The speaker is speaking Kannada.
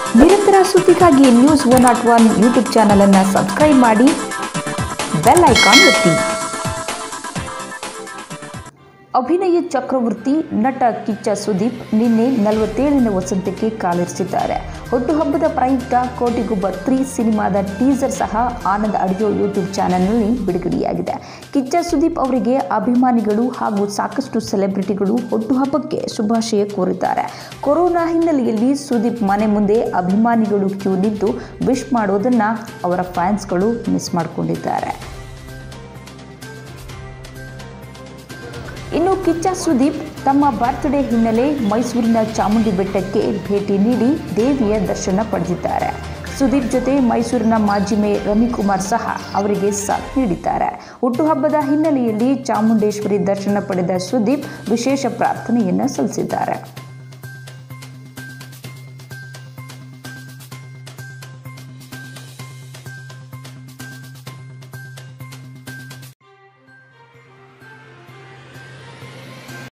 ನಿರಂತರ ಸುದ್ದಿಗಾಗಿ ನ್ಯೂಸ್ 101 ಯೂಟ್ಯೂಬ್ ಚಾನಲ್ ಅನ್ನು ಸಬ್ಸ್ಕ್ರೈಬ್ ಮಾಡಿ, ಬೆಲ್ ಐಕಾನ್ ಒತ್ತಿ. ಅಭಿನಯ ಚಕ್ರವರ್ತಿ ನಟ ಕಿಚ್ಚ ಸುದೀಪ್ ನಿನ್ನೆ 47ನೇ ವಸಂತಕ್ಕೆ ಕಾಲಿರಿಸಿದ್ದಾರೆ. ಹುಟ್ಟುಹಬ್ಬದ ಪ್ರಯುಕ್ತ ಕೋಟಿಗೊಬ್ಬ 3 ಸಿನಿಮಾದ ಟೀಸರ್ ಸಹ ಆನಂದ್ ಆಡಿಯೋ ಯೂಟ್ಯೂಬ್ ಚಾನೆಲ್ನಲ್ಲಿ ಬಿಡುಗಡೆಯಾಗಿದೆ. ಕಿಚ್ಚ ಸುದೀಪ್ ಅವರಿಗೆ ಅಭಿಮಾನಿಗಳು ಹಾಗೂ ಸಾಕಷ್ಟು ಸೆಲೆಬ್ರಿಟಿಗಳು ಹುಟ್ಟುಹಬ್ಬಕ್ಕೆ ಶುಭಾಶಯ ಕೋರಿದ್ದಾರೆ. ಕೊರೋನಾ ಹಿನ್ನೆಲೆಯಲ್ಲಿ ಸುದೀಪ್ ಮನೆ ಮುಂದೆ ಅಭಿಮಾನಿಗಳು ಕ್ಯೂ ನಿಂತು ವಿಶ್ ಮಾಡೋದನ್ನು ಅವರ ಫ್ಯಾನ್ಸ್ಗಳು ಮಿಸ್ ಮಾಡಿಕೊಂಡಿದ್ದಾರೆ. ಇನ್ನು ಕಿಚ್ಚ ಸುದೀಪ್ ತಮ್ಮ ಬರ್ತ್ಡೇ ಹಿನ್ನೆಲೆ ಮೈಸೂರಿನ ಚಾಮುಂಡಿ ಬೆಟ್ಟಕ್ಕೆ ಭೇಟಿ ನೀಡಿ ದೇವಿಯ ದರ್ಶನ ಪಡೆದಿದ್ದಾರೆ. ಸುದೀಪ್ ಜೊತೆ ಮೈಸೂರಿನ ಮಾಜಿ ಮೇಯರ್ ರವಿಕುಮಾರ್ ಸಹ ಅವರಿಗೆ ಸಾಥ್ ನೀಡಿದ್ದಾರೆ. ಹುಟ್ಟುಹಬ್ಬದ ಹಿನ್ನೆಲೆಯಲ್ಲಿ ಚಾಮುಂಡೇಶ್ವರಿ ದರ್ಶನ ಪಡೆದ ಸುದೀಪ್ ವಿಶೇಷ ಪ್ರಾರ್ಥನೆಯನ್ನು ಸಲ್ಲಿಸಿದ್ದಾರೆ.